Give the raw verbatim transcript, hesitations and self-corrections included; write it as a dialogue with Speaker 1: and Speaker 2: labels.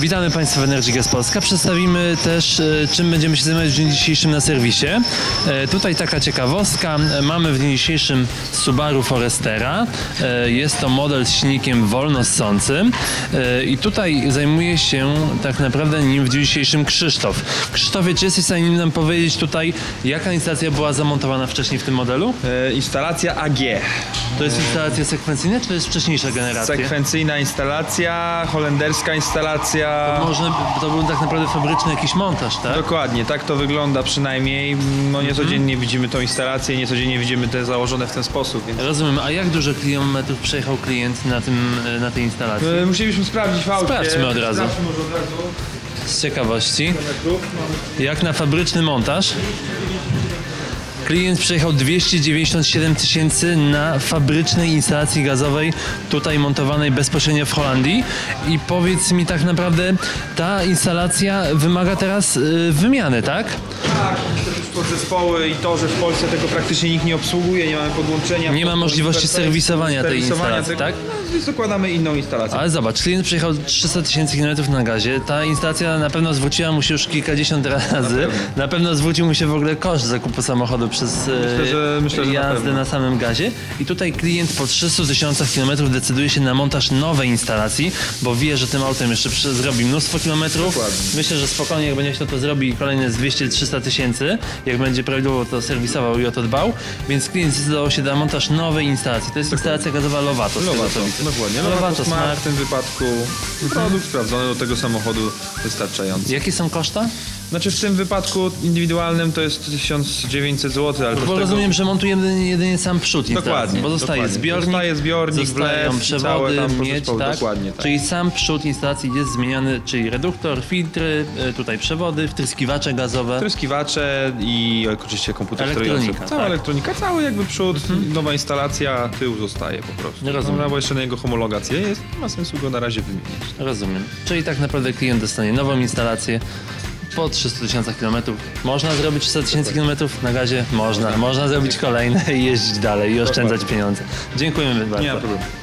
Speaker 1: Witamy Państwa w Energy Gas Polska. Przedstawimy też, czym będziemy się zajmować w dniu dzisiejszym na serwisie. Tutaj taka ciekawostka. Mamy w dniu dzisiejszym Subaru Forestera. Jest to model z silnikiem wolnossącym. I tutaj zajmuje się tak naprawdę nim w dniu dzisiejszym Krzysztof. Krzysztofie, czy jesteś w stanie nam powiedzieć tutaj, jaka instalacja była zamontowana wcześniej w tym modelu?
Speaker 2: E, instalacja A G.
Speaker 1: To jest instalacja sekwencyjna, czy to jest wcześniejsza generacja?
Speaker 2: Sekwencyjna instalacja, holenderska instalacja.
Speaker 1: To, może, to był tak naprawdę fabryczny jakiś montaż, tak?
Speaker 2: Dokładnie, tak to wygląda przynajmniej. No niecodziennie mm. widzimy tą instalację, niecodziennie widzimy te założone w ten sposób. Więc...
Speaker 1: Rozumiem, a jak dużo kilometrów przejechał klient na, tym, na tej instalacji?
Speaker 2: E, musielibyśmy sprawdzić w aucie.
Speaker 1: Sprawdźmy od razu.
Speaker 2: Sprawdźmy może od razu.
Speaker 1: Z ciekawości. Jak na fabryczny montaż? Klient przejechał dwieście dziewięćdziesiąt siedem tysięcy na fabrycznej instalacji gazowej, tutaj montowanej bezpośrednio w Holandii. I powiedz mi, tak naprawdę ta instalacja wymaga teraz y, wymiany, tak?
Speaker 2: Tak, te już podzespoły i to, że w Polsce tego praktycznie nikt nie obsługuje, nie mamy podłączenia.
Speaker 1: Nie ma możliwości serwisowania tej instalacji,
Speaker 2: tego,
Speaker 1: tak?
Speaker 2: No, więc dokładamy inną instalację.
Speaker 1: Ale zobacz, klient przejechał trzysta tysięcy kilometrów na gazie. Ta instalacja na pewno zwróciła mu się już kilkadziesiąt razy. Na pewno, na pewno zwrócił mu się w ogóle koszt zakupu samochodu przez
Speaker 2: myślę, że, myślę, że
Speaker 1: jazdę na, na samym gazie. I tutaj klient po trzystu tysiącach kilometrów decyduje się na montaż nowej instalacji, bo wie, że tym autem jeszcze zrobi mnóstwo kilometrów.
Speaker 2: Dokładnie.
Speaker 1: Myślę, że spokojnie, jak będzie chciał, to zrobi kolejne z dwieście trzysta tysięcy. Jak będzie prawidłowo to serwisował i o to dbał. Więc klient zdecydował się na montaż nowej instalacji. To jest instalacja gazowa Lovato.
Speaker 2: Lovato, dokładnie. Lovato Smart w tym wypadku. Produkt sprawdzony do tego samochodu, wystarczający.
Speaker 1: Jakie są koszta?
Speaker 2: Znaczy w tym wypadku indywidualnym to jest tysiąc dziewięćset złotych, ale
Speaker 1: bo
Speaker 2: tego...
Speaker 1: rozumiem, że montujemy jedynie, jedynie sam przód instalacji,
Speaker 2: dokładnie,
Speaker 1: bo zostaje
Speaker 2: dokładnie.
Speaker 1: zbiornik,
Speaker 2: zostaje zbiornik,
Speaker 1: zostają
Speaker 2: wlew,
Speaker 1: przewody,
Speaker 2: całe tam
Speaker 1: miedź, tak?
Speaker 2: Dokładnie, tak.
Speaker 1: Czyli sam przód instalacji jest zmieniany, czyli reduktor, filtry, tutaj przewody, wtryskiwacze gazowe.
Speaker 2: Wtryskiwacze i oczywiście komputer
Speaker 1: elektronika,
Speaker 2: sterujący. Cała
Speaker 1: tak.
Speaker 2: elektronika, cały jakby przód, mhm. nowa instalacja, tył zostaje po prostu.
Speaker 1: Rozumiem.
Speaker 2: No, bo jeszcze na jego homologację jest, nie ma sensu go na razie wymienić.
Speaker 1: Rozumiem. Czyli tak naprawdę klient dostanie nową instalację po trzystu tysiącach kilometrów. Można zrobić trzysta tysięcy kilometrów na gazie? Można. Można zrobić kolejne i jeździć dalej i oszczędzać pieniądze. Dziękujemy bardzo.
Speaker 2: Nie ma problemu.